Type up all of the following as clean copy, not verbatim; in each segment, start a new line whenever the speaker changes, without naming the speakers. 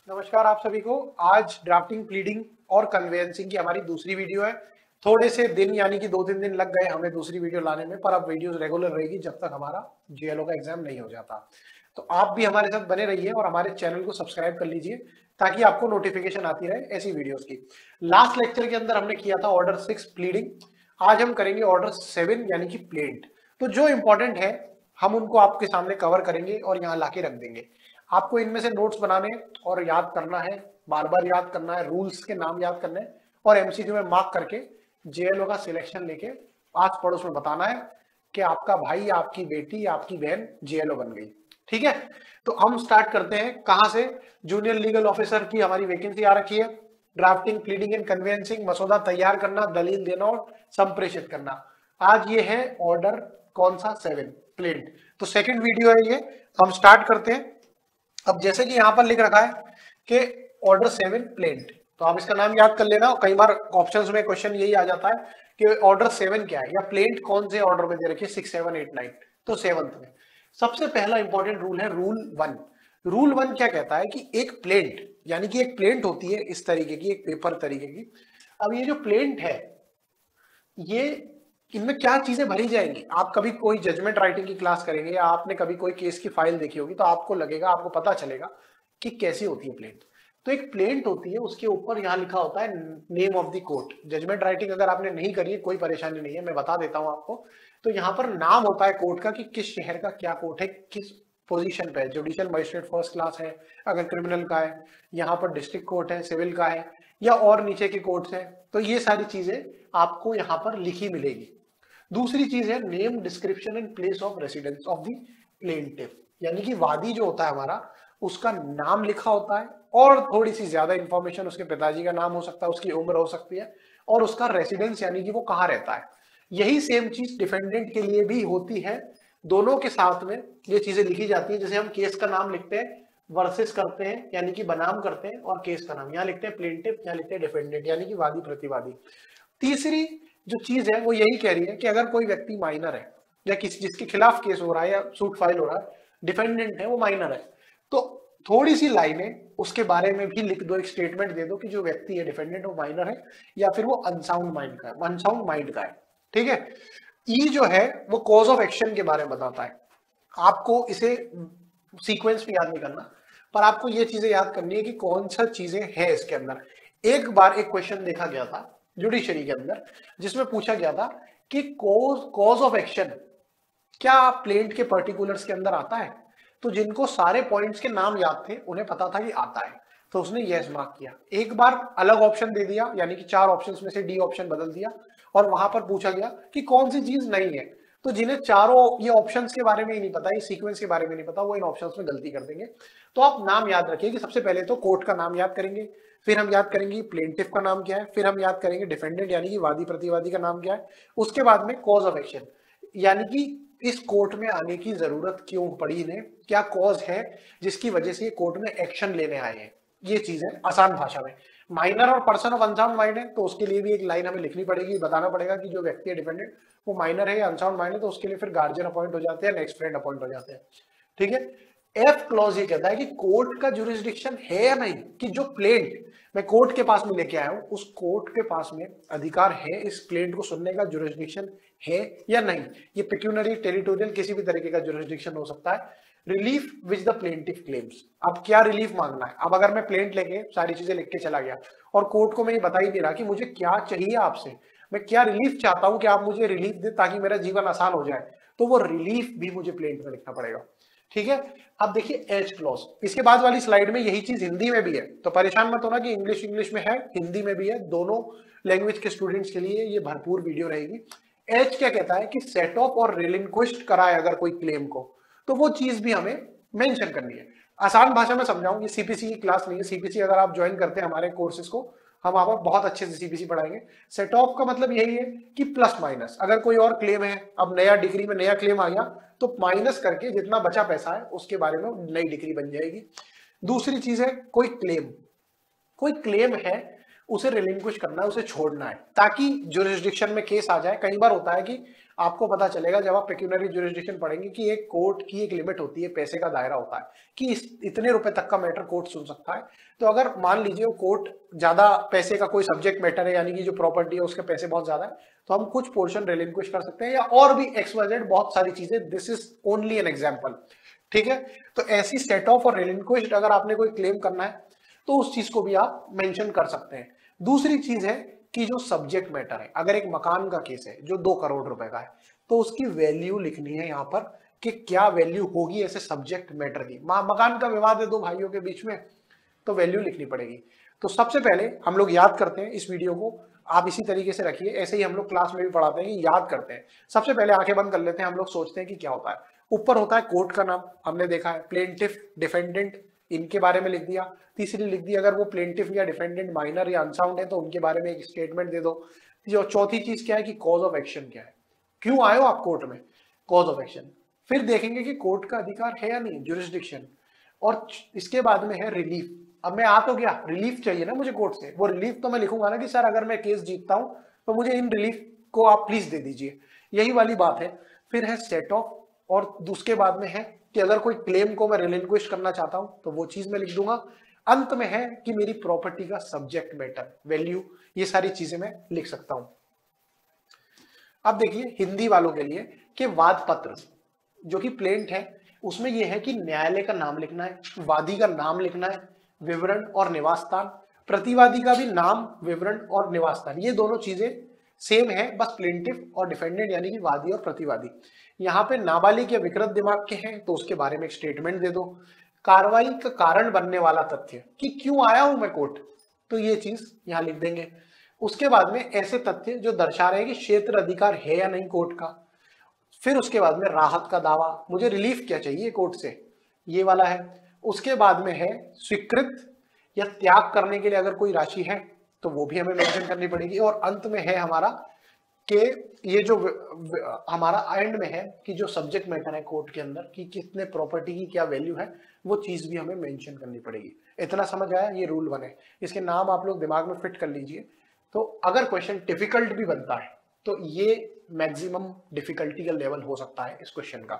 नमस्कार आप सभी को। आज ड्राफ्टिंग, प्लीडिंग और कन्वेंसिंग की हमारी दूसरी वीडियो है। थोड़े से दिन यानी कि 2-3 दिन लग गए हमें दूसरी वीडियो लाने में, पर अब वीडियोस रेगुलर रहेगी जब तक हमारा जेएलओ का एग्जाम नहीं हो जाता। तो आप भी हमारे साथ बने रहिए और हमारे चैनल को सब्सक्राइब कर लीजिए ताकि आपको नोटिफिकेशन आती रहे ऐसी वीडियोस की। लास्ट लेक्चर के अंदर हमने किया था ऑर्डर 6 प्लीडिंग। आज हम करेंगे ऑर्डर 7 यानी कि प्लेंट। तो जो इंपॉर्टेंट है हम उनको आपके सामने कवर करेंगे और यहाँ लाके रख देंगे। आपको इनमें से नोट्स बनाने और याद करना है, बार बार याद करना है, रूल्स के नाम याद करने हैं और एमसीक्यू में मार्क करके जेएलओ का सिलेक्शन लेके आस पड़ोस में बताना है कि आपका भाई, आपकी बेटी, आपकी बहन जेएलओ बन गई। ठीक है, तो हम स्टार्ट करते हैं कहां से। जूनियर लीगल ऑफिसर की हमारी वैकेंसी आ रखी है। ड्राफ्टिंग, प्लीडिंग एंड कन्वेंसिंग, मसौदा तैयार करना, दलील देना और संप्रेषित करना। आज ये है ऑर्डर कौन सा, 7 प्लेंट। तो सेकंड वीडियो है ये, हम स्टार्ट करते हैं। अब जैसे कि यहां पर लिख रखा है कि ऑर्डर 7 प्लेंट, तो आप इसका नाम याद कर लेना। कई बार ऑप्शंस में क्वेश्चन यही आ जाता है कि ऑर्डर 7 क्या है या प्लेंट कौन से ऑर्डर में दे रखी है, 6, 7, 8, 9। तो 7th में सबसे पहला इंपॉर्टेंट रूल है रूल 1। रूल 1 क्या कहता है कि एक प्लेंट यानी कि एक प्लेंट होती है इस तरीके की, एक पेपर तरीके की। अब ये जो प्लेंट है, ये इनमें क्या चीजें भरी जाएंगी। आप कभी कोई जजमेंट राइटिंग की क्लास करेंगे या आपने कभी कोई केस की फाइल देखी होगी तो आपको लगेगा, आपको पता चलेगा कि कैसी होती है प्लेंट। तो एक प्लेंट होती है, उसके ऊपर यहाँ लिखा होता है name of the court. Judgment writing अगर आपने नहीं करी है कोई परेशानी नहीं है, मैं बता देता हूं आपको। तो यहाँ पर नाम होता है कोर्ट का कि किस शहर का क्या कोर्ट है, किस पोजीशन पे है। जुडिशियल मजिस्ट्रेट फर्स्ट क्लास है अगर क्रिमिनल का है, यहाँ पर डिस्ट्रिक्ट कोर्ट है सिविल का है, या और नीचे के कोर्ट्स हैं। तो ये सारी चीजें आपको यहाँ पर लिखी मिलेगी। दूसरी चीज है name, description and place of residence of the plaintiff, यानी कि वादी जो होता है हमारा, उसका नाम लिखा होता है और थोड़ी सी ज्यादा इंफॉर्मेशन, उसके पिताजी का नाम हो सकता है, उसकी उम्र हो सकती है और उसका रेसिडेंस यानी कि वो कहाँ रहता है। यही सेम चीज डिफेंडेंट के लिए भी होती है। दोनों के साथ में ये चीजें लिखी जाती है। जैसे हम केस का नाम लिखते हैं, वर्सेस करते हैं यानी कि बनाम करते हैं, और केस का नाम यहाँ लिखते हैं प्लेंटिफ, यहाँ लिखते हैं डिफेंडेंट यानी कि वादी प्रतिवादी। तीसरी जो चीज है वो यही कह रही है कि अगर कोई व्यक्ति माइनर है या किसी जिसके खिलाफ केस हो रहा है या सूट फाइल हो रहा है, डिफेंडेंट है, वो माइनर है, तो थोड़ी सी लाइनें उसके बारे में भी लिख दो, एक स्टेटमेंट दे दो कि जो व्यक्ति है डिफेंडेंट वो माइनर है या फिर वो अनसाउंड माइंड का है, अनसाउंड माइंड का है। ठीक है। ई जो है वो कॉज ऑफ एक्शन के बारे में बताता है। आपको इसे सीक्वेंस में याद नहीं करना, पर आपको ये चीजें याद करनी है कि कौन सा चीजें हैं इसके अंदर। एक बार एक क्वेश्चन देखा गया था जुडिशरी के अंदर जिसमें पूछा गया था कि कॉज ऑफ एक्शन क्या प्लेंट के पर्टिकुलर्स के अंदर आता है। तो जिनको सारे पॉइंट्स के नाम याद थे उन्हें पता था कि आता है, तो उसने यस मार्क किया। एक बार अलग ऑप्शन दे दिया यानी कि 4 ऑप्शंस में से डी ऑप्शन बदल दिया और वहां पर पूछा गया कि कौन सी चीज नहीं है। तो जिन्हें चारों ये ऑप्शंस के बारे में ही नहीं पता, ये सीक्वेंस के बारे में नहीं पता, वो इन ऑप्शंस में गलती कर देंगे। तो आप नाम याद रखिए कि सबसे पहले तो कोर्ट का नाम याद करेंगे, फिर हम याद करेंगे प्लेंटिफ का नाम क्या है, फिर हम याद करेंगे डिफेंडेंट यानी कि वादी प्रतिवादी का नाम क्या है, उसके बाद में कॉज ऑफ एक्शन यानी कि इस कोर्ट में आने की जरूरत क्यों पड़ी इन्हें, क्या कॉज है जिसकी वजह से ये कोर्ट में एक्शन लेने आए हैं। ये चीज है आसान भाषा में। माइनर और पर्सन ऑफ अनसाउंड माइंड है तो उसके लिए भी एक लाइन हमें लिखनी पड़ेगी, बताना पड़ेगा कि जो व्यक्ति है डिपेंडेंट वो माइनर है या अनसाउंड माइंड है, तो उसके लिए फिर गार्जियन अपॉइंट हो जाते हैं, नेक्स्ट फ्रेंड अपॉइंट हो जाते हैं। ठीक है। एफ क्लॉज ये कहता है कि कोर्ट का जुरिस्डिक्शन है या नहीं, कि जो प्लेंट मैं कोर्ट के पास में लेके आया हूं उस कोर्ट के पास में अधिकार है इस प्लेंट को सुनने का, जुरिस्डिक्शन है या नहीं। ये पिक्यूनरी, टेरिटोरियल, किसी भी तरीके का जुरिस्डिक्शन हो सकता है। Relief which the plaintiff claims, अब क्या रिलीफ मांगना है। अब अगर मैं प्लेंट लेके सारी चीजें लिख के चला गया और कोर्ट को मैं ये बता ही नहीं रहा कि मुझे क्या चाहिए आपसे, मैं क्या रिलीफ चाहता हूं कि आप मुझे रिलीफ दे ताकि मेरा जीवन आसान हो जाए, तो वो रिलीफ भी मुझे प्लेंट में लिखना पड़ेगा। ठीक है। अब देखिए एच क्लॉज, इसके बाद वाली स्लाइड में यही चीज हिंदी में भी है, तो परेशान मत होना कि इंग्लिश में है, हिंदी में भी है। दोनों लैंग्वेज के स्टूडेंट्स के लिए ये भरपूर वीडियो रहेगी। एच क्या कहता है कि सेट ऑफ और रिलिंक्विश्ड कराए अगर कोई क्लेम को, तो वो चीज भी हमें मेंशन करनी है। आसान भाषा में समझाऊं, ये सीपीसी की क्लास नहीं है। सीपीसी अगर आप ज्वाइन करते हैं हमारे कोर्सेज को, हम आपको बहुत अच्छे से सीपीसी पढ़ाएंगे। सेट ऑफ का मतलब यही है कि प्लस माइनस, अगर कोई और क्लेम है, अब नया डिग्री में नया क्लेम आ गया तो माइनस करके जितना बचा पैसा है उसके बारे में नई डिग्री बन जाएगी। दूसरी चीज है कोई क्लेम है उसे रिलिंक्विश करना है, उसे छोड़ना है ताकि जुरिस्डिक्शन में केस आ जाए। कई बार होता है कि आपको पता चलेगा जब आप पेक्यूनरी ज्यूरिसडिक्शन पढ़ेंगे कि एक कोर्ट की एक लिमिट होती है, पैसे का दायरा होता है कि इतने रुपए तक का मैटर कोर्ट सुन सकता है। तो अगर मान लीजिए वो कोर्ट ज्यादा पैसे का कोई सब्जेक्ट मैटर है, यानी कि जो प्रॉपर्टी है उसके पैसे बहुत ज्यादा है, तो हम कुछ पोर्शन रिलिंक्विश कर सकते हैं, या और भी XYZ बहुत सारी चीजें। This is only an example, ठीक है। तो ऐसी सेट ऑफ और रिलिंक्विश्ड अगर आपने कोई क्लेम करना है तो उस चीज को भी आप मेंशन कर सकते हैं। दूसरी चीज है कि जो सब्जेक्ट मैटर है, अगर एक मकान का केस है जो 2 करोड़ रुपए का है, तो उसकी वैल्यू लिखनी है यहाँ पर कि क्या वैल्यू होगी ऐसे सब्जेक्ट मैटर की। मकान का विवाद है 2 भाइयों के बीच में, तो वैल्यू लिखनी पड़ेगी। तो सबसे पहले हम लोग याद करते हैं इस वीडियो को, आप इसी तरीके से रखिए, ऐसे ही हम लोग क्लास में भी पढ़ाते हैं कि याद करते हैं। सबसे पहले आंखें बंद कर लेते हैं, हम लोग सोचते हैं कि क्या होता है। ऊपर होता है कोर्ट का नाम, हमने देखा है, प्लेंटिफ, डिफेंडेंट, इनके बारे में लिख दिया। तीसरी लिख दी अगर वो प्लेंटिफ या डिफेंडेंट माइनर या अनसाउंड है तो उनके बारे में एक स्टेटमेंट दे दो। जो चौथी चीज क्या है कि कॉज ऑफ एक्शन क्या है, क्यों आए हो आप कोर्ट में, कॉज ऑफ एक्शन। फिर देखेंगे कि कोर्ट का अधिकार है या नहीं, ज्यूरिसडिक्शन, और इसके बाद में है रिलीफ। अब मैं आ तो गया, रिलीफ चाहिए ना मुझे कोर्ट से, वो रिलीफ तो मैं लिखूंगा ना कि सर अगर मैं केस जीतता हूं तो मुझे इन रिलीफ को आप प्लीज दे दीजिए, यही वाली बात है। फिर है सेट ऑफ, और उसके बाद में है कि अगर कोई क्लेम को मैं रिलिंक्विश करना चाहता हूं तो वो चीज मैं लिख दूंगा। अंत में है कि मेरी प्रॉपर्टी का सब्जेक्ट मैटर, वैल्यू, ये सारी चीजें मैं लिख सकता हूं। अब देखिए हिंदी वालों के लिए कि वाद पत्र जो कि प्लेंट है, उसमें यह है कि न्यायालय का नाम लिखना है, वादी का नाम लिखना है, विवरण और निवास स्थान, प्रतिवादी का भी नाम, विवरण और निवास स्थान, ये दोनों चीजें सेम है, बस प्लेंटिफ और डिफेंडेंट यानी कि वादी और प्रतिवादी। यहाँ पे नाबालिग या विकृत दिमाग के हैं तो उसके बारे में एक स्टेटमेंट दे दो। कार्रवाई का कारण बनने वाला तथ्य कि क्यों आया हूं मैं कोर्ट, तो ये चीज यहां लिख देंगे। उसके बाद में ऐसे तथ्य जो दर्शा रहे हैं कि क्षेत्र अधिकार है या नहीं कोर्ट का। फिर उसके बाद में राहत का दावा, मुझे रिलीफ क्या चाहिए कोर्ट से, ये वाला है। उसके बाद में है स्वीकृत या त्याग करने के लिए अगर कोई राशि है तो वो भी हमें मेंशन करनी पड़ेगी। और अंत में है हमारा कि ये जो हमारा एंड में है कि जो सब्जेक्ट मैटर है कोर्ट के अंदर कि कितने प्रॉपर्टी की क्या वैल्यू है, वो चीज भी हमें मेंशन करनी पड़ेगी। इतना समझ आया, ये रूल 1 है, इसके नाम आप लोग दिमाग में फिट कर लीजिए। तो अगर क्वेश्चन डिफिकल्ट भी बनता है तो ये मैक्सिमम डिफिकल्टी का लेवल हो सकता है इस क्वेश्चन का।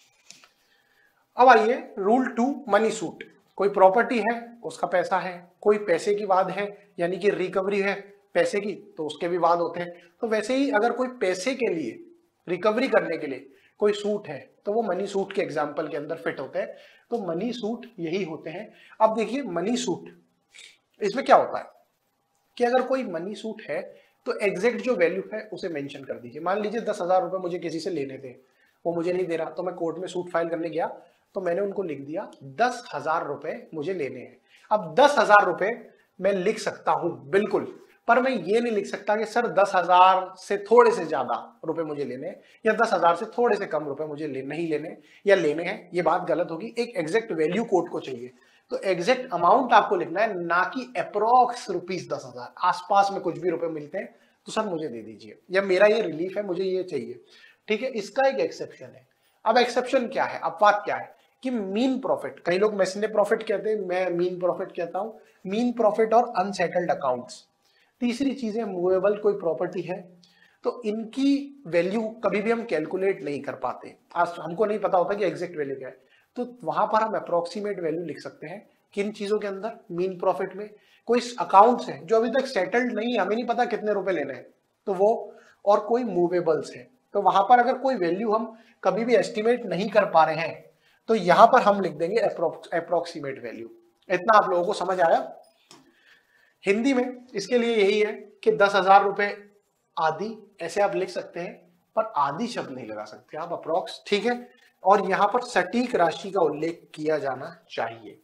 अब आइए रूल 2, मनी सूट। कोई प्रॉपर्टी है, उसका पैसा है, कोई पैसे की वाद है यानी कि रिकवरी है पैसे की, तो उसके भी वाद होते हैं। तो वैसे ही अगर कोई पैसे के लिए रिकवरी करने के लिए कोई सूट है तो वो मनी सूट के एग्जाम्पल के अंदर फिट होते हैं। तो मनी सूट यही होते हैं। अब देखिए मनी सूट, इसमें क्या होता है कि अगर कोई मनी सूट है तो एग्जैक्ट जो वैल्यू है उसे मेंशन कर दीजिए। मान लीजिए 10,000 रुपए मुझे किसी से लेने थे, वो मुझे नहीं दे रहा, तो मैं कोर्ट में सूट फाइल करने गया तो मैंने उनको लिख दिया 10,000 रुपए मुझे लेने हैं। अब 10,000 रुपए मैं लिख सकता हूं बिल्कुल, पर मैं ये नहीं लिख सकता कि सर 10,000 से थोड़े से ज्यादा रुपए मुझे लेने हैं या 10,000 से थोड़े से कम रुपए मुझे नहीं लेने या लेने हैं, ये बात गलत होगी। एक एग्जैक्ट वैल्यू कोर्ट को चाहिए, तो एग्जैक्ट अमाउंट आपको लिखना है, ना कि अप्रोक्स रुपीस 10,000। आसपास में कुछ भी रुपए मिलते हैं तो सर मुझे दे दीजिए, या मेरा ये रिलीफ है, मुझे ये चाहिए, ठीक है। इसका एक एक्सेप्शन है। अब एक्सेप्शन क्या है, अपवाद क्या है कि मीन प्रॉफिट, कई लोग मैसने प्रॉफिट कहते हैं, मैं मीन प्रॉफिट कहता हूं, मीन प्रॉफिट और अनसेटल्ड अकाउंट्स। तीसरी चीज है मूवेबल कोई प्रॉपर्टी है तो इनकी वैल्यू कभी भी हम कैलकुलेट नहीं कर पाते, आज हमको नहीं पता होता कि एग्जैक्ट वैल्यू क्या है, तो वहां पर हम अप्रोक्सीमेट वैल्यू लिख सकते हैं। किन चीजों के अंदर, मीन प्रॉफिट में। कोई अकाउंट्स है जो अभी तक सेटल्ड नहीं है, हमें नहीं पता कितने रुपए लेने हैं, तो वो, और कोई मूवेबल्स है, तो वहां पर अगर कोई वैल्यू हम कभी भी एस्टिमेट नहीं कर पा रहे हैं तो यहां पर हम लिख देंगे अप्रोक्सीमेट वैल्यू। इतना आप लोगों को समझ आया। हिंदी में इसके लिए यही है कि 10,000 रुपए आदि ऐसे आप लिख सकते हैं, पर आदि शब्द नहीं लगा सकते आप, अप्रोक्स, ठीक है। और यहां पर सटीक राशि का उल्लेख किया जाना चाहिए।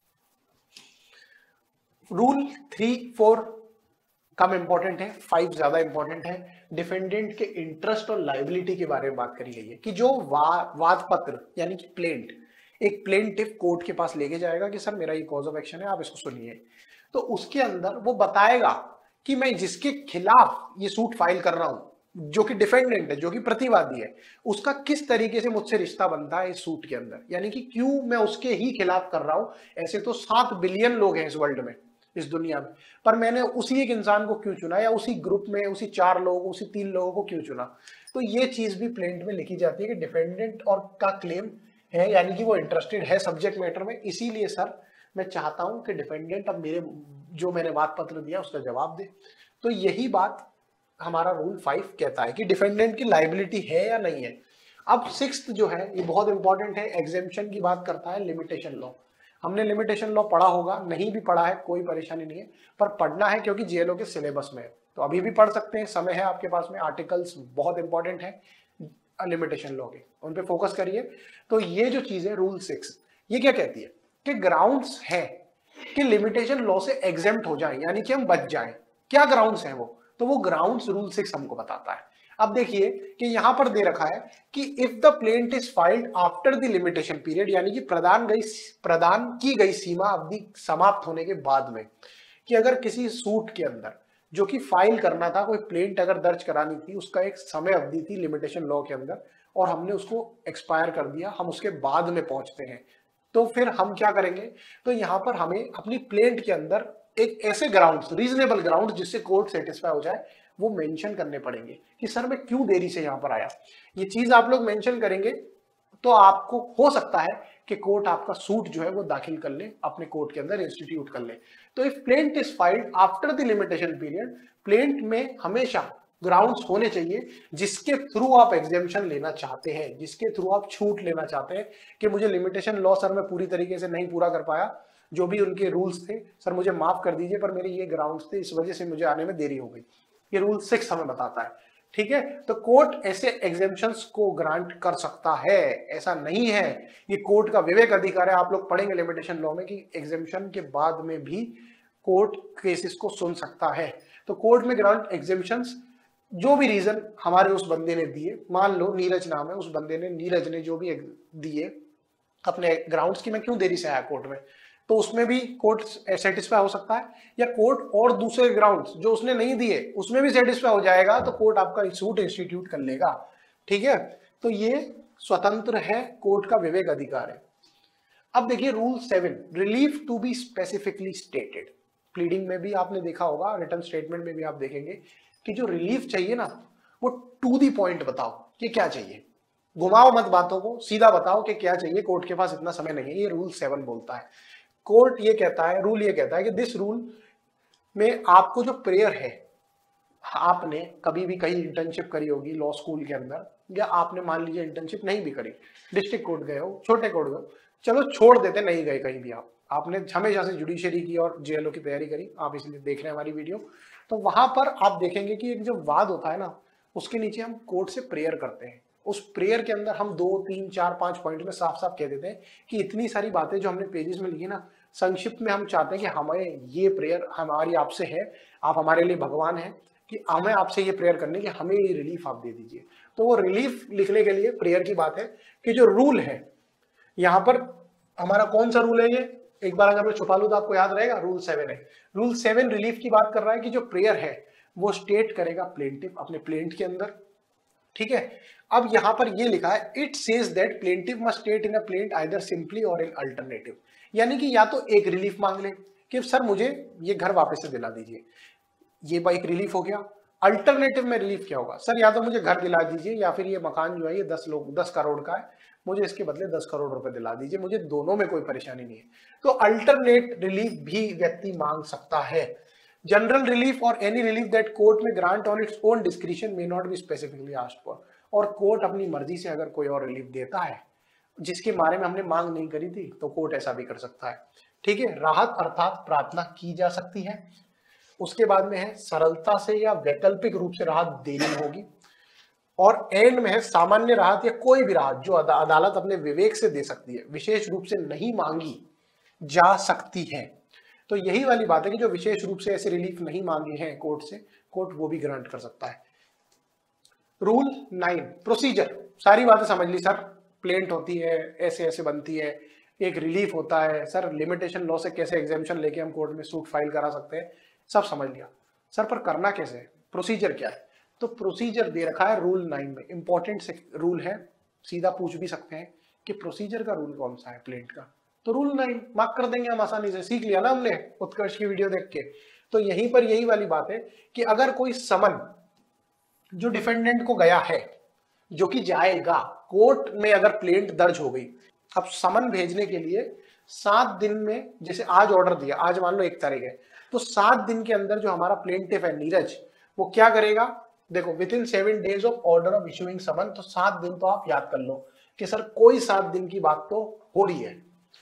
रूल 3, 4 कम इंपॉर्टेंट है, 5 ज्यादा इंपॉर्टेंट है। डिफेंडेंट के इंटरेस्ट और लायबिलिटी के बारे में बात करी गई है कि जो वाद पत्र यानी कि प्लेंट, एक प्लेंटिफ कोर्ट के पास लेके जाएगा कि सर मेरा ये कॉज ऑफ एक्शन है, आप इसको सुनिए, तो उसके अंदर वो बताएगा कि मैं जिसके खिलाफ ये सूट फाइल कर रहा हूं, जो कि डिफेंडेंट है, जो कि प्रतिवादी है, उसका किस तरीके से मुझसे रिश्ता बनता है इस सूट के अंदर, यानी कि क्यों मैं उसके ही खिलाफ कर रहा हूं। ऐसे तो 7 बिलियन लोग हैं इस वर्ल्ड में, इस दुनिया में, पर मैंने उसी एक इंसान को क्यों चुना, या उसी ग्रुप में उसी 4 लोगों, उसी 3 लोगों को क्यों चुना। तो तो ये चीज भी प्लेंट में लिखी जाती है कि डिफेंडेंट और का क्लेम है, यानी कि वो इंटरेस्टेड है सब्जेक्ट मैटर में, इसीलिए सर मैं चाहता हूं कि डिफेंडेंट अब मेरे जो मैंने वाद पत्र दिया उसका जवाब दे। तो यही बात हमारा रूल 5 कहता है कि डिफेंडेंट की लाइबिलिटी है या नहीं है। अब 6th जो है ये बहुत इंपॉर्टेंट है, एग्जेम्पशन की बात करता है लिमिटेशन लॉ। हमने लिमिटेशन लॉ पढ़ा होगा, नहीं भी पढ़ा है कोई परेशानी नहीं है, पर पढ़ना है क्योंकि जेएलओ के सिलेबस में है, तो अभी भी पढ़ सकते हैं, समय है आपके पास में। आर्टिकल्स बहुत इंपॉर्टेंट है लिमिटेशन लॉ के, उन पे फोकस करिए। तो ये जो चीज है रूल 6 ये क्या कहती है कि ग्राउंड्स है कि लिमिटेशन लॉ से एग्जेम्प्ट हो जाए, यानी कि हम बच जाएं। क्या ग्राउंड्स हैं वो, तो वो ग्राउंड्स रूल 6 हमको बताता है। अब देखिए कि यहां पर दे रखा है कि if the plaint is filed after the limitation period, यानी कि प्रदान की गई सीमा अवधि समाप्त होने के बाद में, कि अगर किसी सूट के अंदर जो कि फाइल करना था, कोई प्लेंट अगर दर्ज करानी थी, उसका एक समय अवधि थी लिमिटेशन लॉ के अंदर, और हमने उसको एक्सपायर कर दिया, हम उसके बाद में पहुंचते हैं, तो फिर हम क्या करेंगे, तो यहां पर हमें अपनी प्लेंट के अंदर एक ऐसे ग्राउंड्स, रीजनेबल ग्राउंड जिससे कोर्ट सेटिस्फाई हो जाए, वो मेंशन करने पड़ेंगे कि सर मैं क्यों देरी से यहां पर आया। ये चीज आप लोग मेंशन करेंगे तो आपको हो सकता है कि कोर्ट आपका सूट जो है वो दाखिल कर ले, अपने कोर्ट के अंदर इंस्टीट्यूट कर ले। तो if plaint is filed after the limitation period, plaint में हमेशा ग्राउंड्स होने चाहिए जिसके थ्रू आप एग्जेम्पशन लेना चाहते हैं, जिसके थ्रू आप छूट लेना चाहते हैं कि मुझे लिमिटेशन लॉ सर मैं पूरी तरीके से नहीं पूरा कर पाया, जो भी उनके रूल्स थे सर मुझे माफ कर दीजिए, पर मेरे ये ग्राउंड्स थे, इस वजह से मुझे आने में देरी हो गई। ये रूल 6 हमें बताता है, ठीक है। तो कोर्ट ऐसे एग्जेम्पशंस को ग्रांट कर सकता है, ऐसा नहीं है, ये कोर्ट का विवेक अधिकार है। आप लोग पढ़ेंगे लिमिटेशन लॉ में कि एग्जेम्पशन के बाद में भी कोर्ट केसेस को सुन सकता है। तो कोर्ट में ग्रांट एग्जेम्पशंस, जो भी रीजन हमारे उस बंदे ने दिए, मान लो नीरज नाम है उस बंदे ने, नीरज ने जो भी दिए अपने ग्राउंड्स की मैं क्यों देरी से आया कोर्ट में, तो उसमें भी कोर्ट सेटिस्फाई हो सकता है, या कोर्ट और दूसरे ग्राउंड्स जो उसने नहीं दिए उसमें भी सेटिस्फाई हो जाएगा, तो कोर्ट आपका सूट इंस्टीट्यूट कर लेगा, ठीक है। तो ये स्वतंत्र है, कोर्ट का विवेक अधिकार है। अब देखिए rule 7, relief to be specifically stated. Pleading में भी आपने देखा होगा, रिटर्न स्टेटमेंट में भी आप देखेंगे कि जो रिलीफ चाहिए ना, वो टू दी पॉइंट बताओ कि क्या चाहिए, घुमाओ मत बातों को, सीधा बताओ कि क्या चाहिए, कोर्ट के पास इतना समय नहीं है, ये रूल 7 बोलता है। कोर्ट ये कहता है, रूल ये कहता है कि दिस रूल में आपको जो प्रेयर है, आपने कभी भी कहीं इंटर्नशिप करी होगी लॉ स्कूल के अंदर, या आपने मान लीजिए इंटर्नशिप नहीं भी करी, डिस्ट्रिक्ट कोर्ट गए हो, छोटे कोर्ट गए, चलो छोड़ देते नहीं गए कहीं भी, आपने हमेशा से जुडिशरी की और जेएलओ की तैयारी करी, आप इसलिए देख रहे हैं हमारी वीडियो, तो वहां पर आप देखेंगे कि एक जो वाद होता है ना, उसके नीचे हम कोर्ट से प्रेयर करते हैं। उस प्रेयर के अंदर हम 2, 3, 4, 5 पॉइंट में साफ साफ कह देते हैं कि इतनी सारी बातें जो हमने पेजेस में लिखी ना, संक्षिप्त में हम चाहते हैं कि हमें ये प्रेयर हमारी आपसे है, आप हमारे लिए भगवान हैं, कि हमें आपसे ये प्रेयर करने की, हमें ये रिलीफ आप दे दीजिए। तो वो रिलीफ लिखने के लिए प्रेयर की बात है कि जो रूल है यहाँ पर हमारा कौन सा रूल है, ये एक बार अगर मैं छुपा लूं तो आपको याद रहेगा, रूल 7 है। रूल 7 रिलीफ की बात कर रहा है कि जो प्रेयर है वो स्टेट करेगा प्लेंटिफ अपने प्लेंट के अंदर, ठीक है। अब यहां पर ये लिखा है, it says that plaintiff must state in a plaint either simply or in alternative, यानी कि या तो एक रिलीफ मांग ले कि सर मुझे ये घर वापस से दिला दीजिए, ये एक रिलीफ हो गया। अल्टरनेटिव में रिलीफ क्या होगा, सर या तो मुझे घर दिला दीजिए, या फिर ये मकान जो है ये 10 करोड़ का है, मुझे इसके बदले 10 करोड़ रुपए दिला दीजिए, मुझे दोनों में कोई परेशानी नहीं है। तो अल्टरनेट रिलीफ भी व्यक्ति मांग सकता है। जनरल रिलीफ और any relief that court may grant on its own discretion may not be specifically asked for, और कोर्ट अपनी मर्जी से अगर कोई और रिलीफ देता है जिसके बारे में हमने मांग नहीं करी थी, तो कोर्ट ऐसा भी कर सकता है, ठीक है। राहत अर्थात प्रार्थना की जा सकती है। उसके बाद में है सरलता से या वैकल्पिक रूप से राहत देनी होगी, और एंड में है सामान्य राहत या कोई भी राहत जो अदालत अपने विवेक से दे सकती है, विशेष रूप से नहीं मांगी जा सकती है। तो यही वाली बात है कि जो विशेष रूप से ऐसे रिलीफ नहीं मांगी है कोर्ट से, कोर्ट वो भी ग्रांट कर सकता है। रूल 9 प्रोसीजर, सारी बातें समझ ली सर, प्लेंट होती है, ऐसे ऐसे बनती है, एक रिलीफ होता है, सर लिमिटेशन लॉ से कैसे एग्जेम्पशन लेके हम कोर्ट में सूट फाइल करा सकते हैं, सब समझ लिया सर, पर करना कैसे है, प्रोसीजर क्या है। तो प्रोसीजर दे रखा है रूल 9 में, इंपॉर्टेंट रूल है, सीधा पूछ भी सकते हैं कि प्रोसीजर का रूल कौन सा है प्लेंट का, तो रूल 9 मार्क कर देंगे हम, आसानी से सीख लिया ना हमने उत्कर्ष की वीडियो देख के। तो यहीं पर यही वाली बात है कि अगर कोई समन जो डिफेंडेंट को गया है, जो कि जाएगा कोर्ट में अगर प्लेंट दर्ज हो गई। अब समन भेजने के लिए 7 दिन में, जैसे आज ऑर्डर दिया, आज मान लो 1 तारीख है, तो 7 दिन के अंदर जो हमारा प्लेंटिफ है नीरज, वो क्या करेगा, देखो within 7 days of order of issuing summon, तो 7 दिन तो आप याद कर लो कि सर कोई 7 दिन की बात तो हो रही है।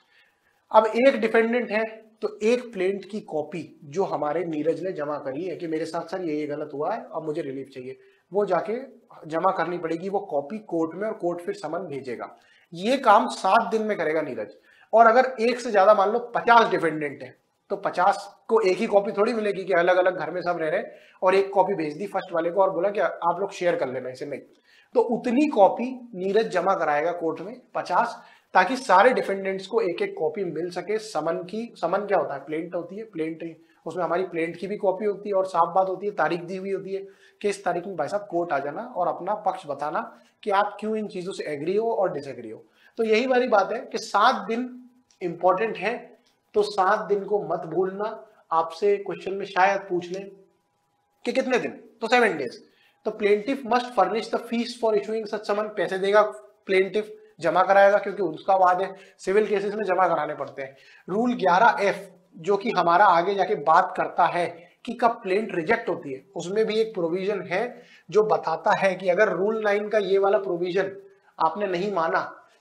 अब एक डिफेंडेंट है, तो एक प्लेंट की कॉपी जो हमारे नीरज ने जमा करी है कि मेरे साथ सर ये गलत हुआ है, अब मुझे रिलीफ चाहिए, वो जाके जमा करनी पड़ेगी वो कॉपी कोर्ट में, और कोर्ट फिर समन भेजेगा। ये काम 7 दिन में करेगा नीरज। और अगर एक से ज्यादा मान लो 50 डिफेंडेंट है, तो 50 को एक ही कॉपी थोड़ी मिलेगी कि अलग अलग घर में सब रह रहे, और एक कॉपी भेज दी फर्स्ट वाले को और बोला कि आप लोग शेयर कर लेना इसे, नहीं। तो उतनी कॉपी नीरज जमा कराएगा कोर्ट में 50, ताकि सारे डिफेंडेंट्स को एक एक कॉपी मिल सके समन की। समन क्या होता है, प्लेंट होती है, प्लेंट उसमें हमारी प्लेंट की भी कॉपी होती है, और साफ बात होती है, तारीख दी हुई होती है कि इस तारीख में भाई साहब कोर्ट आ जाना और अपना पक्ष बताना कि आप क्यों इन चीजों से एग्री हो और डिसएग्री हो। तो यही वाली बात है कि 7 दिन इंपॉर्टेंट है, तो 7 दिन को मत भूलना। आपसे क्वेश्चन में शायद पूछ लें कि कितने दिन, तो 7 डेज। तो plaintiff must furnish the fees for issuing such summon, पैसे देगा प्लेंटिफ, जमा कराएगा, क्योंकि उसका वाद है, सिविल केसेस में जमा कराने पड़ते हैं। रूल 11F जो कि हमारा आगे जाके बात करता है कि कब प्लेंट रिजेक्ट होती है, उसमें भी एक प्रोविजन है जो बताता है कि अगर रूल 9 का ये वाला प्रोविजन आपने नहीं माना,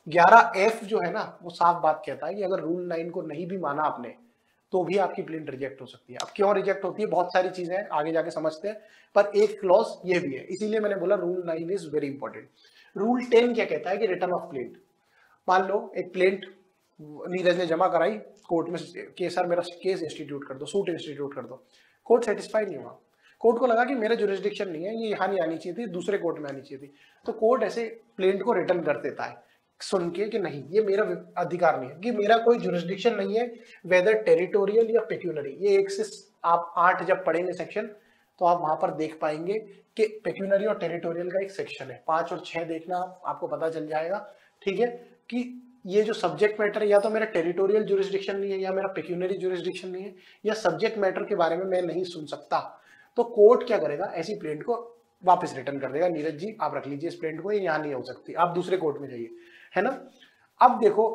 11F जो है ना, वो साफ बात कहता है कि अगर रूल 9 को नहीं भी माना आपने, तो भी आपकी प्लेंट रिजेक्ट हो सकती है। अब क्यों रिजेक्ट होती है, बहुत सारी चीजें हैं, आगे जाके समझते हैं, पर एक क्लॉज ये भी है, इसीलिए मैंने बोला rule 9 is very important. Rule 10 क्या कहता है कि रिटर्न ऑफ प्लेंट। मान लो एक प्लेंट नीरज ने जमा कराई कोर्ट में कि सर मेरा केस इंस्टीट्यूट कर दो, सूट इंस्टीट्यूट कर दो, कोर्ट सेटिस्फाई नहीं हुआ, कोर्ट को लगा कि मेरा जुरिस्डिक्शन नहीं है, ये यहाँ नहीं आनी चाहिए थी, दूसरे कोर्ट में आनी चाहिए थी, तो कोर्ट ऐसे प्लेंट को रिटर्न कर देता है सुन के कि नहीं ये मेरा अधिकार नहीं है, कि मेरा कोई जुरिस्डिक्शन नहीं है, वेदर टेरिटोरियल या पेक्यूनरी। ये 1 से आप 8 जब पढ़ेंगे सेक्शन, तो आप वहां पर देख पाएंगे कि पेक्यूनरी और टेरिटोरियल का एक सेक्शन है। 5 और 6 देखना, आपको पता चल जाएगा, ठीक है, कि ये जो सब्जेक्ट मैटर है, या तो मेरा टेरिटोरियल जुरिस्डिक्शन नहीं है, या मेरा पेक्यूनरी जुरिस्डिक्शन नहीं है, या सब्जेक्ट मैटर के बारे में मैं नहीं सुन सकता, तो कोर्ट क्या करेगा, ऐसी प्लेंट को वापस रिटर्न कर देगा, नीरज जी आप रख लीजिए इस प्लेंट को, ये यहाँ नहीं हो सकती, आप दूसरे कोर्ट में जाइए, है ना। अब देखो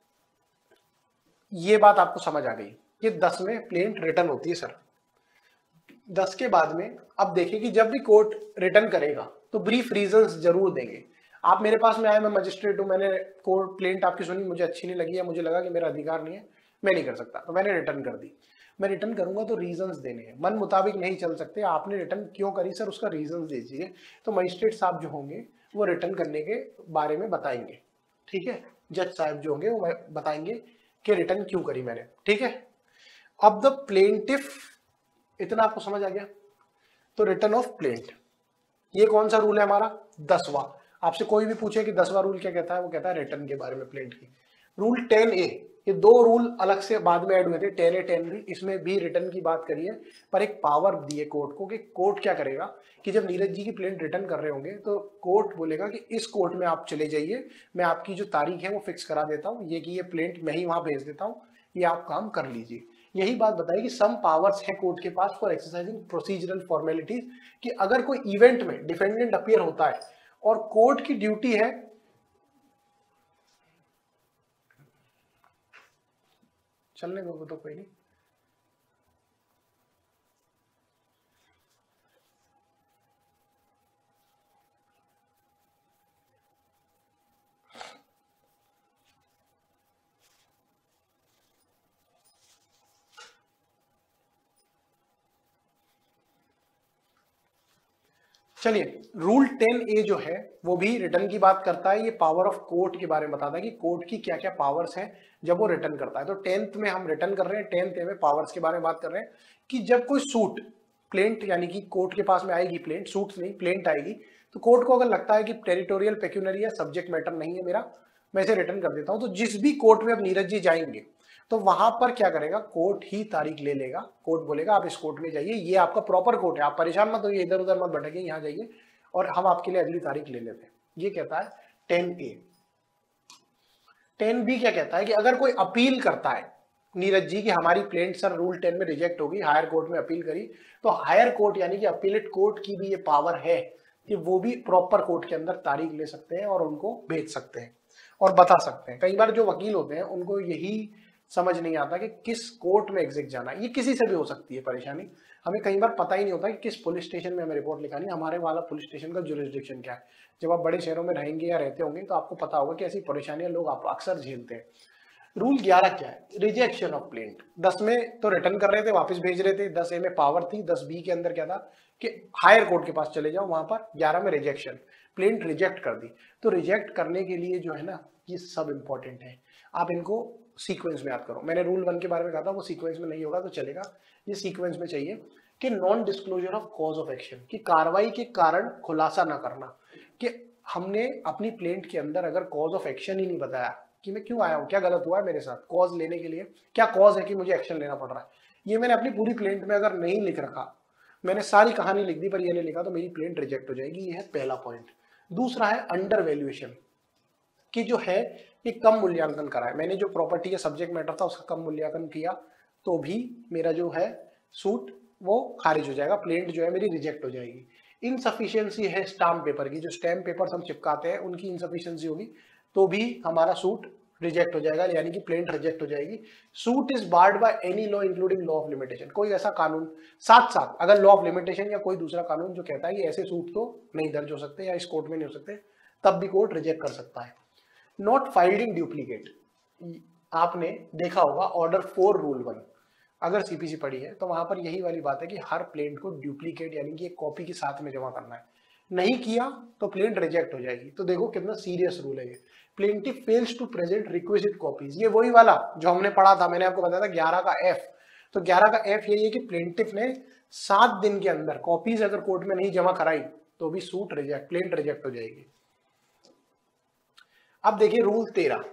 ये बात आपको समझ आ गई कि 10 में प्लेंट रिटर्न होती है सर। 10 के बाद में अब देखिए कि जब भी कोर्ट रिटर्न करेगा तो ब्रीफ रीजंस जरूर देंगे। आप मेरे पास में आए, मैं मजिस्ट्रेट हूं, मैंने कोर्ट प्लेंट आपकी सुनी, मुझे अच्छी नहीं लगी है, मुझे लगा कि मेरा अधिकार नहीं है, मैं नहीं कर सकता, तो मैंने रिटर्न कर दी। मैं रिटर्न करूंगा तो रीजंस देने हैं, मन मुताबिक नहीं चल सकते। आपने रिटर्न क्यों करी सर, उसका रीजंस दीजिए। तो मजिस्ट्रेट साहब जो होंगे वो रिटर्न करने के बारे में बताएंगे, ठीक है। जज साहब जो होंगे वो बताएंगे कि रिटर्न क्यों करी मैंने, ठीक है। अब द प्लेंटिफ, इतना आपको समझ आ गया। तो रिटर्न ऑफ प्लेंट, ये कौन सा रूल है हमारा, 10वां। आपसे कोई भी पूछे कि 10वां रूल क्या कहता है, वो कहता है रिटर्न के बारे में प्लेंट की। रूल 10A, ये 2 रूल अलग से बाद में ऐड हुए थे, 10A 10B, इसमें भी रिटर्न की बात करी है, पर एक पावर दी है कोर्ट को कि कोर्ट क्या करेगा कि जब नीरज जी की प्लेंट रिटर्न कर रहे होंगे तो कोर्ट बोलेगा कि इस कोर्ट में आप चले जाइए, मैं आपकी जो तारीख है वो फिक्स करा देता हूँ, ये कि ये प्लेंट मैं ही वहां भेज देता हूँ, ये आप काम कर लीजिए। यही बात बताई कि सम पावर्स है कोर्ट के पास फॉर एक्सरसाइजिंग प्रोसीजरल फॉर्मेलिटीज, कि अगर कोई इवेंट में डिफेंडेंट अपीयर होता है और कोर्ट की ड्यूटी है, चलने दो तो कोई नहीं, चलिए। रूल 10A जो है वो भी रिटर्न की बात करता है, ये पावर ऑफ कोर्ट के बारे में बताता है कि कोर्ट की क्या क्या पावर्स हैं जब वो रिटर्न करता है। तो 10th में हम रिटर्न कर रहे हैं, 10th में पावर्स के बारे में बात कर रहे हैं कि जब कोई सूट प्लेंट, यानी कि कोर्ट के पास में आएगी प्लेंट, सूट नहीं प्लेंट आएगी, तो कोर्ट को अगर लगता है कि टेरिटोरियल पेक्यूनरी है, सब्जेक्ट मैटर नहीं है मेरा, मैं इसे रिटर्न कर देता हूं, तो जिस भी कोर्ट में अब नीरज जी जाएंगे तो वहां पर क्या करेगा, कोर्ट ही तारीख ले लेगा। कोर्ट बोलेगा आप इस कोर्ट में जाइए, ये आपका प्रॉपर कोर्ट है, आप परेशान मत होइए, इधर उधर मत भटकिए, यहाँ जाइए और हम आपके लिए अगली तारीख ले लेते हैं। ये कहता है 10A। 10B क्या कहता है कि अगर कोई अपील करता है नीरज जी की हमारी प्लेंट सर रूल 10 में रिजेक्ट होगी, हायर कोर्ट में अपील करी, तो हायर कोर्ट यानी कि अपीलेट कोर्ट की भी ये पावर है कि वो भी प्रॉपर कोर्ट के अंदर तारीख ले सकते हैं और उनको भेज सकते हैं और बता सकते हैं। कई बार जो वकील होते हैं उनको यही समझ नहीं आता कि किस कोर्ट में एग्जैक्ट जाना है। ये किसी से भी हो सकती है परेशानी, हमें कई बार पता ही नहीं होता कि किस पुलिस स्टेशन में हमें रिपोर्ट लिखानी है, हमारे वाला पुलिस स्टेशन का जुरिस्डिक्शन क्या है। जब आप बड़े शहरों में रहेंगे या रहते होंगे तो आपको पता होगा कि ऐसी परेशानियां लोग आप अक्सर झेलते हैं। रूल 11 क्या है? Rejection of plaint. 10 में तो रिटर्न कर रहे थे, वापस भेज रहे थे, 10A में पावर थी, 10B के अंदर क्या था कि हायर कोर्ट के पास चले जाओ, वहां पर 11 में रिजेक्शन, प्लेंट रिजेक्ट कर दी। तो रिजेक्ट करने के लिए जो है ना, ये सब इंपॉर्टेंट है, आप इनको सीक्वेंस में याद करो। मैंने रूल 1 के बारे में कहा था, वो सीक्वेंस में नहीं होगा तो चलेगा, ये सीक्वेंस में चाहिए कि non disclosure of cause of action, कि कार्रवाई के कारण खुलासा ना करना, कि हमने अपनी प्लेंट के अंदर अगर कॉज ऑफ एक्शन ही नहीं बताया कि मैं क्यों आया हूं, क्या गलत हुआ है मेरे साथ, कॉज लेने के लिए क्या कॉज है कि मुझे एक्शन लेना पड़ रहा है, ये मैंने अपनी पूरी प्लेंट में अगर नहीं लिख रखा, मैंने सारी कहानी लिख दी पर ये नहीं लिखा, तो मेरी प्लेंट रिजेक्ट हो जाएगी। ये है पहला पॉइंट। दूसरा है अंडर वैल्यूएशन, कि जो है ये कम मूल्यांकन करा है, मैंने जो प्रॉपर्टी या सब्जेक्ट मैटर था उसका कम मूल्यांकन किया तो भी मेरा जो है सूट वो खारिज हो जाएगा, प्लेंट जो है मेरी रिजेक्ट हो जाएगी। इनसफिशियंसी है स्टाम्प पेपर की, जो स्टैम्प पेपर हम चिपकाते हैं उनकी इनसफिशियंसी होगी तो भी हमारा सूट रिजेक्ट हो जाएगा, यानी कि प्लेंट रिजेक्ट हो जाएगी। Suit is barred by any law including law of limitation, कोई ऐसा कानून, साथ साथ अगर लॉ ऑफ लिमिटेशन या कोई दूसरा कानून जो कहता है कि ऐसे सूट तो नहीं दर्ज हो सकते या इस कोर्ट में नहीं हो सकते, तब भी कोर्ट रिजेक्ट कर सकता है। नॉट फाइल्ड इन डुप्लीकेट, आपने देखा होगा ऑर्डर 4 रूल 1, अगर सीपीसी पढ़ी है तो वहां पर यही वाली बात है कि हर प्लेंट को डुप्लीकेट यानी कि एक कॉपी के साथ में जमा करना है, नहीं किया तो प्लेंट रिजेक्ट हो जाएगी। तो देखो कितना सीरियस रूल है ये। Plaintiff fails to present requisite copies, ये वही वाला जो हमने पढ़ा था, मैंने आपको बताया था 11 का F। तो 11 का F यही है कि प्लेंटिफ ने 7 दिन के अंदर कॉपीज अगर कोर्ट में नहीं जमा कराई तो भी सूट रिजेक्ट, प्लेंट रिजेक्ट हो जाएगी। अब देखिए रूल 13,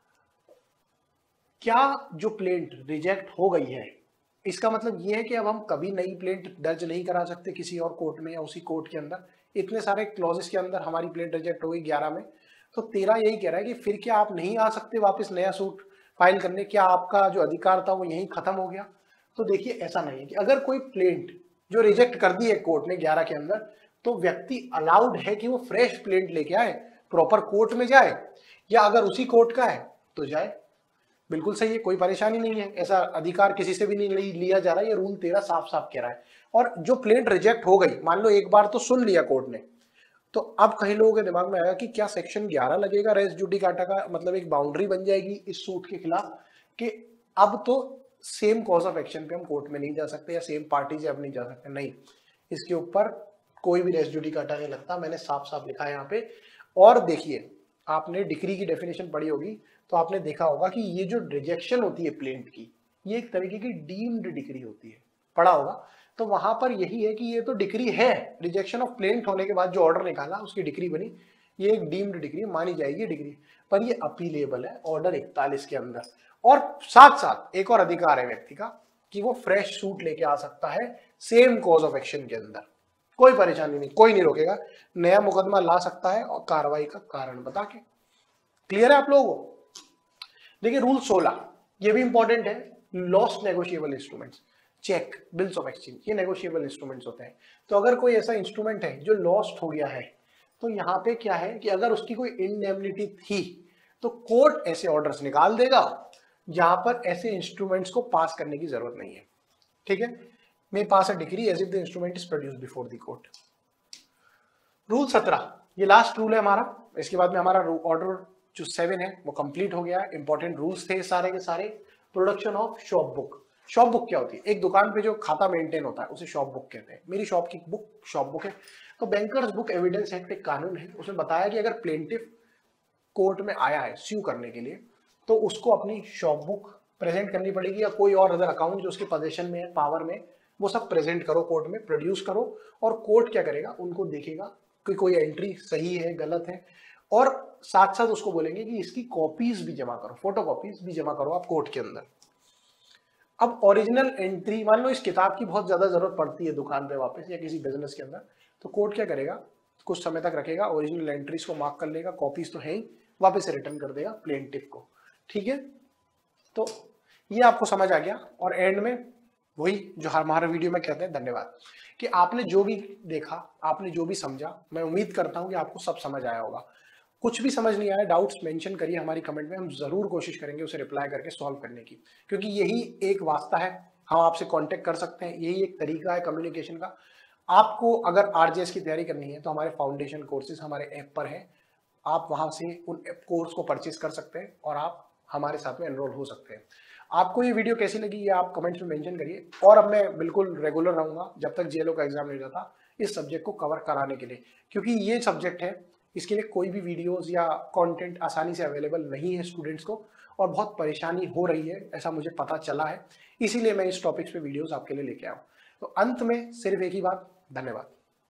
क्या जो प्लेंट रिजेक्ट हो गई है इसका मतलब ये है कि अब हम कभी नई प्लेंट दर्ज नहीं करा सकते किसी और कोर्ट में या उसी कोर्ट के अंदर। इतने सारे क्लॉजेस के अंदर हमारी प्लेंट रिजेक्ट हो गई 11 में, तो 13 यही कह रहा है कि फिर क्या आप नहीं आ सकते वापस नया सूट फाइल करने, क्या आपका जो अधिकार था वो यहीं खत्म हो गया? तो देखिए ऐसा नहीं है कि अगर कोई प्लेंट जो रिजेक्ट कर दी है कोर्ट ने 11 के अंदर, तो व्यक्ति अलाउड है कि वो फ्रेश प्लेंट लेके आए, प्रॉपर कोर्ट में जाए, या अगर उसी कोर्ट का है तो जाए, बिल्कुल सही है, कोई परेशानी नहीं है, ऐसा अधिकार किसी से भी नहीं लिया जा रहा है, ये रूल 13 साफ साफ कह रहा है। और जो प्लेंट रिजेक्ट हो गई, मान लो एक बार तो सुन लिया कोर्ट ने, तो अब कई लोगों के दिमाग में आया कि क्या सेक्शन 11 लगेगा रेस जुडिकाटा का, मतलब एक बाउंड्री बन जाएगी इस सूट के खिलाफ कि अब तो सेम कॉज ऑफ एक्शन पे हम कोर्ट में नहीं जा सकते या सेम पार्टी से अब नहीं जा सकते। नहीं, इसके ऊपर कोई भी रेस जुडिकाटा नहीं लगता, मैंने साफ साफ लिखा है यहाँ पे। और देखिए आपने डिक्री की डेफिनेशन पढ़ी होगी तो आपने देखा होगा कि ये जो रिजेक्शन होती है प्लेंट की, ये एक तरीके की डीम्ड डिक्री होती है, पढ़ा होगा। तो वहां पर यही है कि ये तो डिक्री है, रिजेक्शन ऑफ प्लेंट होने के बाद जो ऑर्डर निकाला उसकी डिक्री बनी, ये एक डीम्ड डिक्री मानी जाएगी डिग्री, पर ये अपीलेबल है ऑर्डर 41 के अंदर। और साथ साथ एक और अधिकार है व्यक्ति का कि वो फ्रेश सूट लेके आ सकता है सेम कॉज ऑफ एक्शन के अंदर, कोई परेशानी नहीं, कोई नहीं रोकेगा, नया मुकदमा ला सकता है और कार्रवाई का कारण बता के। क्लियर है आप लोगों को? देखिए रूल 16, ये भी इंपॉर्टेंट है, lost negotiable instruments, cheque, bills of exchange, ये नेगोशिएबल इंस्ट्रूमेंट्स होते हैं। तो अगर कोई ऐसा इंस्ट्रूमेंट है जो लॉस्ट हो गया है, तो यहाँ पे क्या है कि अगर उसकी कोई इंडेमनिटी थी तो कोर्ट ऐसे ऑर्डर्स निकाल देगा जहां पर ऐसे इंस्ट्रूमेंट्स को पास करने की जरूरत नहीं है। ठीक है, may pass a decree as if the instrument is produced before the court. Rule 17, ये लास्ट रूल है हमारा, इसके बाद में हमारा ऑर्डर जो 7 है वो कंप्लीट हो गया। इंपॉर्टेंट रूल्स थे सारे के सारे। Production of shop book. Shop book क्या होती है? एक दुकान पे जो खाता मेंटेन होता है उसे शॉप बुक कहते हैं। मेरी शॉप की बुक शॉप बुक है। तो बैंकर्स बुक एविडेंस एक्ट एक कानून है, उसमें बताया कि अगर प्लेंटिफ कोर्ट में आया है स्यू करने के लिए तो उसको अपनी शॉप बुक प्रेजेंट करनी पड़ेगी, या कोई और अदर अकाउंट जो उसके पोजीशन में है, पावर में, वो सब प्रेजेंट करो कोर्ट में, प्रोड्यूस करो, और कोर्ट क्या करेगा, उनको देखेगा कि कोई एंट्री सही है गलत है, और साथ साथ उसको बोलेंगे कि इसकी कॉपीज भी जमा करो, फोटो कॉपीज भी जमा करो आप कोर्ट के अंदर। अब ओरिजिनल एंट्री, मान लो इस किताब की बहुत ज्यादा जरूरत पड़ती है दुकान पे वापस या किसी बिजनेस के अंदर, तो कोर्ट क्या करेगा, कुछ समय तक रखेगा, ओरिजिनल एंट्रीज को मार्क कर लेगा, कॉपीज तो है ही, वापस से रिटर्न कर देगा प्लेंटिफ को। ठीक है, तो ये आपको समझ आ गया। और एंड में वही जो हमारे वीडियो में कहते हैं धन्यवाद, कि आपने जो भी देखा, आपने जो भी समझा, मैं उम्मीद करता हूं कि आपको सब समझ आया होगा। कुछ भी समझ नहीं आया, डाउट्स मेंशन करिए हमारी कमेंट में, हम जरूर कोशिश करेंगे उसे रिप्लाई करके सॉल्व करने की, क्योंकि यही एक वास्ता है, हम आपसे कांटेक्ट कर सकते हैं, यही एक तरीका है कम्युनिकेशन का। आपको अगर आरजेएस की तैयारी करनी है तो हमारे फाउंडेशन कोर्सेज हमारे ऐप पर है, आप वहां से उन कोर्स को परचेज कर सकते हैं और आप हमारे साथ में एनरोल हो सकते हैं। आपको ये वीडियो कैसी लगी ये आप कमेंट्स में मेंशन करिए, और अब मैं बिल्कुल रेगुलर रहूंगा जब तक जेएलओ का एग्जाम नहीं हो जाता इस सब्जेक्ट को कवर कराने के लिए, क्योंकि ये सब्जेक्ट है, इसके लिए कोई भी वीडियोस या कंटेंट आसानी से अवेलेबल नहीं है स्टूडेंट्स को, और बहुत परेशानी हो रही है ऐसा मुझे पता चला है, इसीलिए मैं इस टॉपिक्स पे वीडियोस आपके लिए लेके आया हूँ। तो अंत में सिर्फ एक ही बात, धन्यवाद।